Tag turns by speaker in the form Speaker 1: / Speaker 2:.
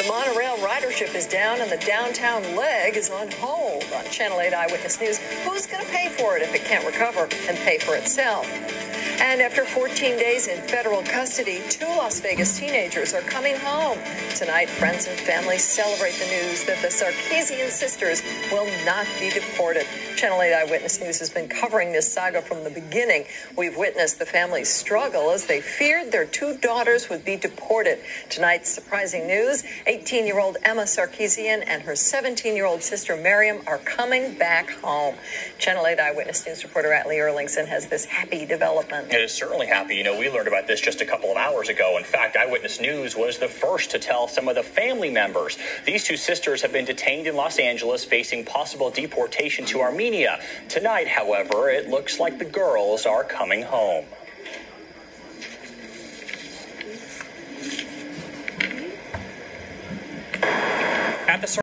Speaker 1: The monorail ridership is down and the downtown leg is on hold. On Channel 8 Eyewitness News, who's going to pay for it if it can't recover and pay for itself? And after 14 days in federal custody, 2 Las Vegas teenagers are coming home. Tonight, friends and family celebrate the news that the Sarkeesian sisters will not be deported. Channel 8 Eyewitness News has been covering this saga from the beginning. We've witnessed the family's struggle as they feared their 2 daughters would be deported. Tonight's surprising news, 18-year-old Emma Sarkeesian and her 17-year-old sister Miriam are coming back home. Channel 8 Eyewitness News reporter Atlee Erlingson has this happy development.
Speaker 2: It is certainly happy. You know, we learned about this just a couple of hours ago. In fact, Eyewitness News was the first to tell some of the family members. These 2 sisters have been detained in Los Angeles facing possible deportation to Armenia. Tonight, however, it looks like the girls are coming home. At the